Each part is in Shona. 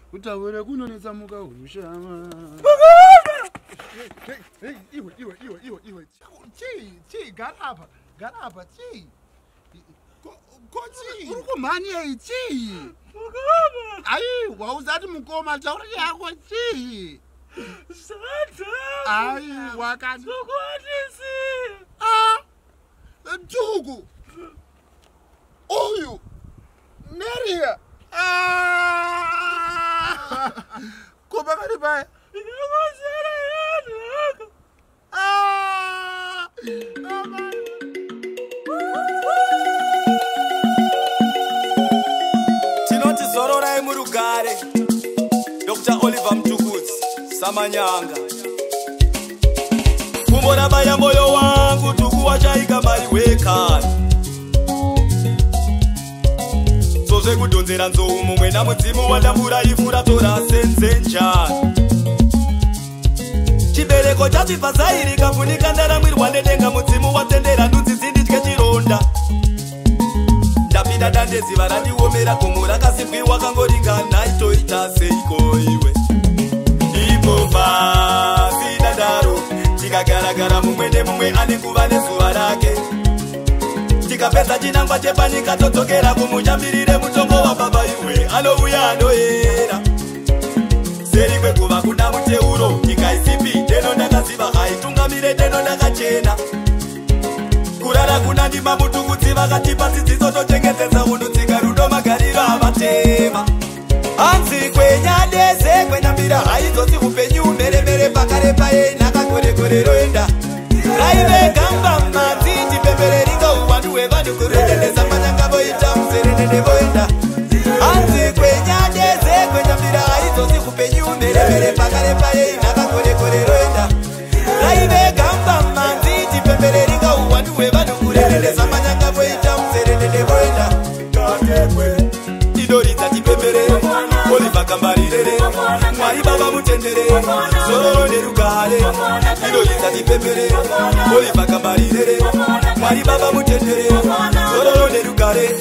Utaona kunonetsa muka ushama. Hey, iwe. Chi, garapa, chi. Kochi. Urukumani hey, chi. Ai, wauzati mukoma tauri yako chi. Santa. Ai, wakati. Sokwatisi. Tugu. Oyu. Neria. Kuba kali baya. Tinoti zorora emurugare. Dr. Oliver Mtukudzi Samanyanga. Kumbona baya moyo wangu tukuwa chaika mari wekani. Soze kudonzera nzou mumwe na mudzimu wandambura ifura tora senzenjani. Chibereko chachibvazairi kafunika ndaramwirwa ndedenga mudzimu watendera ndudzi dzinditye chironda. Ndapinda dandeziva randiomera gomo rakasimbwiwa kangoringana itoita seiko iwe. Ipo pasi dadaro tikagaragara mumwe nemumwe ane kuva nezuva rake. Tikapedza chinangwa chepanyika todzokera kumuchambirire mutongo wababa iwe anouya anoera. Seri kwekuva kuna muteuro nyika isipi deno ndakaziva haitungamire deno ndakachena. Kurara kuna ndima Mutukudzi vakatipa dzidziso tochengetedza unhu tsika rudo magariro avatema. Hanzi kwenyadeze kwenyambira haizotsi upenyu meremere pakarepa yenhaka korekore roenda. Raive gamba madzi tipembereringa uwandu hwevanhu kurendendesa manyanga voita muserendende voenda. Hanzi kwenyadeze kwenyambira haizotsi upenyu meremere pakarepa yenhaka korekore roenda. Raive gamba madzi tipembereringa uwandu hwevanhu kurendendesa manyanga voita muserendende voenda. Idoridza tipemberere Oliver kambarirere Mwari baba mutendere zororo nerugare. Idoridza tipemberere Oliver kambarirere Mwari baba mutendere zororo nerugare.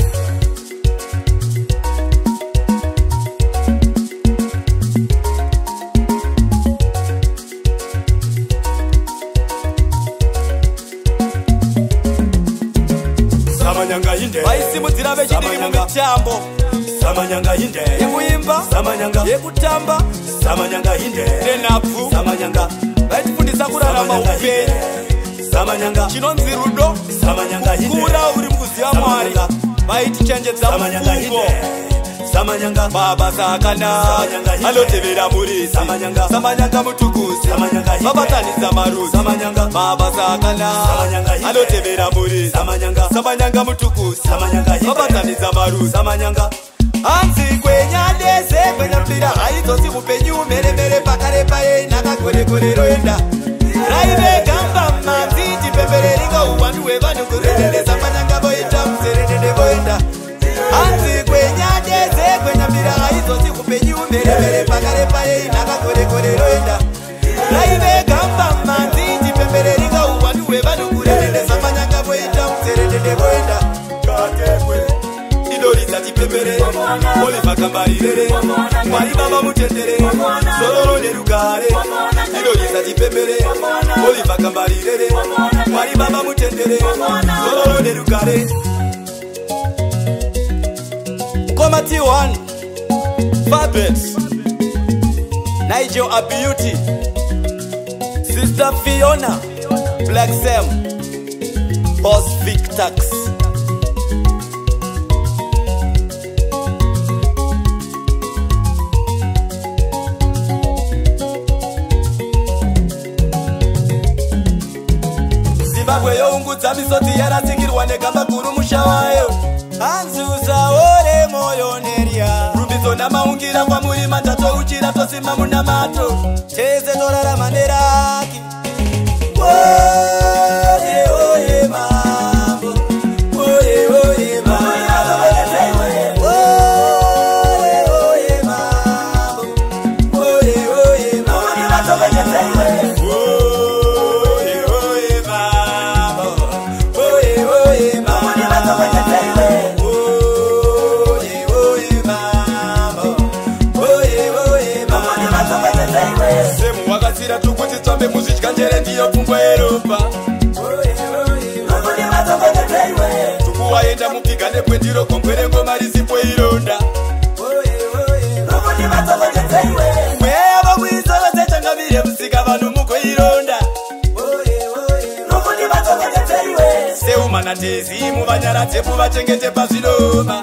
Samanyanga inde vaisimudzira vechidiki mumitambo. Samanyanga inde yekuimba. Samanyanga yekutamba. Samanyanga inde nenapfu. Samanyanga vaitifundisa kurarama upenyu. Samanyanga chinonzi rudo. Samanyanga inde kura uri mukuziva Mwari. Vaitichenjedza mufungo. Samanyanga mabasa akanaka anotevera muri. Samanyanga Mutukudzi vabatanidza maruzi. Mabasa akanaka anotevera muri. Samanyanga Mutukudzi vabatanidza maruzi. Hanzi kwenyadeze kwenyambira haizotsi upenyu meremere pakarepa yenhaka korekore roenda. Raive gamba madzi tipembereringa uwandu hwevanhu kurendendesa manyanga voita muserendende voenda. Hanzi kwenyadeze kwenyambira haizotsi upenyu meremere pakarepa yenhaka korekore roenda. Raive gamba madzi tipembereringa uwandu hwevanhu kurendendesa manyanga voita muserendende voenda. Idoridza tipemberere Oliver kambarirere Mwari baba mutendere zororo nerugare. Idoridza tipemberere Oliver kambarirere Mwari baba mutendere zororo nerugare. Komati 1 Fabets Nigel a Beauty Sister Fiona Black Sam Boss Victax. Zimbabwe youngudza misodzi yarasikirwa negamba guru musha wayo. Hanzi usaore moyo neria rumbidzo namaungira kwamuri mandatouchira tosima munamato teze torarama neraki. Oye oye mambo oye oye mambo oye oye mambo oye oye mambo. Oh, enda mupiga nepwendiro kombwere ngoma risipo ironda mwevo kuisovese changamire musika vanhu mugoironda seumanatezi muvanyaradzepu vachengete pazvinoma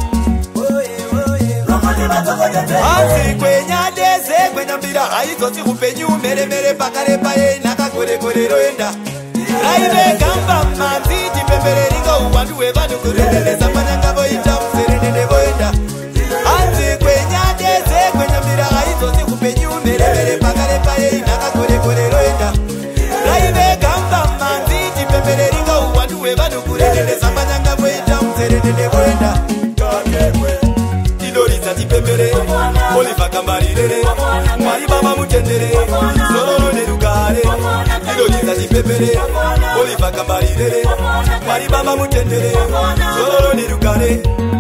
hanzi kwenyadeze kwenyambira haidzoti upenyu meremere pakarepa yenhakagore roenda raive gamba manzi chipembereringa uwandu hwevanhu kurenderesa panyanga voita muserendende voenda hanzi kwenyadeze kwenyambira haidzoti upenyu meremere pakarepa yenhakagore roenda raive gamba manzi chipembereringa uwandu hwevanhu kurenderesa panyanga voita muserendende voenda tipembere Oliver Kambarirere Mwari baba mutendere Zororo nerugare Iloliza tipembere Oliver Kambarirere Mwari baba mutendere Zororo nerugare